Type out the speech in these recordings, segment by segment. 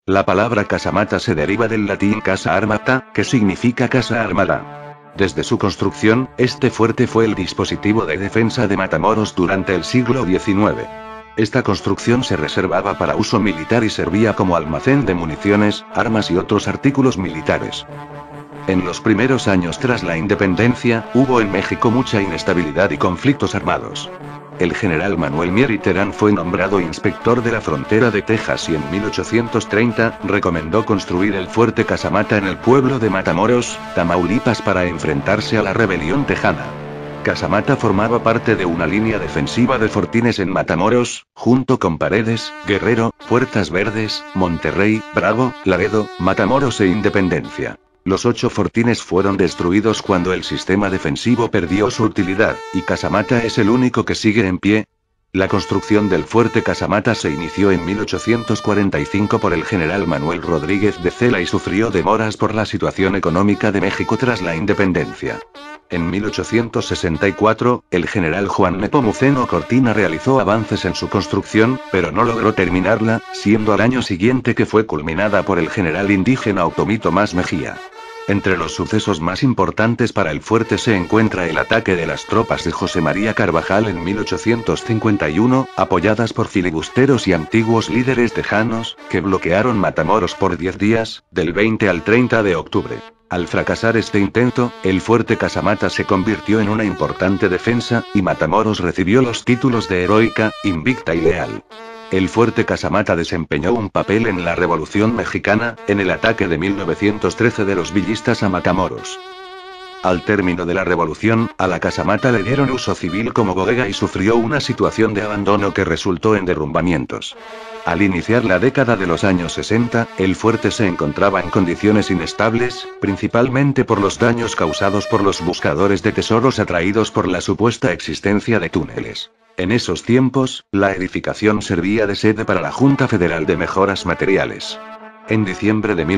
La palabra casamata se deriva del latín casa armata, que significa casa armada. Desde su construcción, este fuerte fue el dispositivo de defensa de Matamoros durante el siglo XIX. Esta construcción se reservaba para uso militar y servía como almacén de municiones, armas y otros artículos militares. En los primeros años tras la independencia, hubo en México mucha inestabilidad y conflictos armados. El general Manuel Mier y Terán fue nombrado inspector de la frontera de Texas y en 1830, recomendó construir el fuerte Casamata en el pueblo de Matamoros, Tamaulipas para enfrentarse a la rebelión tejana. Casamata formaba parte de una línea defensiva de fortines en Matamoros, junto con Paredes, Guerrero, Puertas Verdes, Monterrey, Bravo, Laredo, Matamoros e Independencia. Los 8 fortines fueron destruidos cuando el sistema defensivo perdió su utilidad, y Casamata es el único que sigue en pie. La construcción del fuerte Casamata se inició en 1845 por el general Manuel Rodríguez de Cela y sufrió demoras por la situación económica de México tras la independencia. En 1864, el general Juan Nepomuceno Cortina realizó avances en su construcción, pero no logró terminarla, siendo al año siguiente que fue culminada por el general indígena Otomí Tomás Mejía. Entre los sucesos más importantes para el fuerte se encuentra el ataque de las tropas de José María Carvajal en 1851, apoyadas por filibusteros y antiguos líderes tejanos, que bloquearon Matamoros por 10 días, del 20 al 30 de octubre. Al fracasar este intento, el fuerte Casamata se convirtió en una importante defensa, y Matamoros recibió los títulos de heroica, invicta y leal. El fuerte Casamata desempeñó un papel en la Revolución Mexicana, en el ataque de 1913 de los villistas a Matamoros. Al término de la revolución, a la casamata le dieron uso civil como bodega y sufrió una situación de abandono que resultó en derrumbamientos. Al iniciar la década de los años 60, el fuerte se encontraba en condiciones inestables, principalmente por los daños causados por los buscadores de tesoros atraídos por la supuesta existencia de túneles. En esos tiempos, la edificación servía de sede para la Junta Federal de Mejoras Materiales. En diciembre de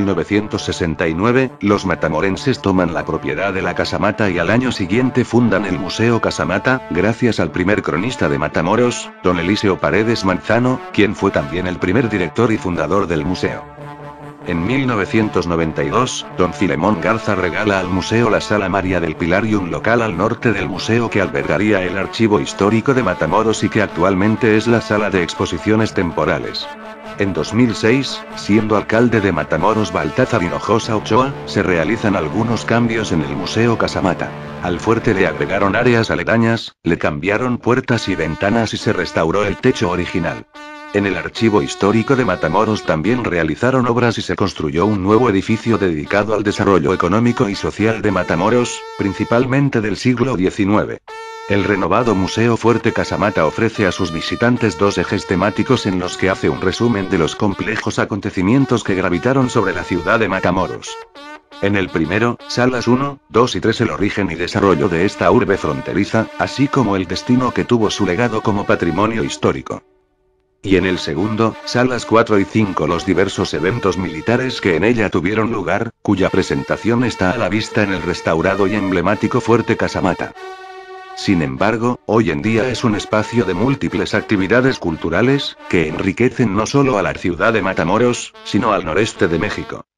1969, los matamorenses toman la propiedad de la casamata y al año siguiente fundan el Museo Casamata, gracias al primer cronista de Matamoros, don Eliseo Paredes Manzano, quien fue también el primer director y fundador del museo. En 1992, don Filemón Garza regala al museo la Sala María del Pilar y un local al norte del museo que albergaría el archivo histórico de Matamoros y que actualmente es la sala de exposiciones temporales. En 2006, siendo alcalde de Matamoros Baltázar Hinojosa Ochoa, se realizan algunos cambios en el Museo Casamata. Al fuerte le agregaron áreas aledañas, le cambiaron puertas y ventanas y se restauró el techo original. En el archivo histórico de Matamoros también realizaron obras y se construyó un nuevo edificio dedicado al desarrollo económico y social de Matamoros, principalmente del siglo XIX. El renovado Museo Fuerte Casamata ofrece a sus visitantes 2 ejes temáticos en los que hace un resumen de los complejos acontecimientos que gravitaron sobre la ciudad de Matamoros. En el primero, salas 1, 2 y 3 el origen y desarrollo de esta urbe fronteriza, así como el destino que tuvo su legado como patrimonio histórico. Y en el segundo, salas 4 y 5 los diversos eventos militares que en ella tuvieron lugar, cuya presentación está a la vista en el restaurado y emblemático Fuerte Casamata. Sin embargo, hoy en día es un espacio de múltiples actividades culturales, que enriquecen no solo a la ciudad de Matamoros, sino al noreste de México.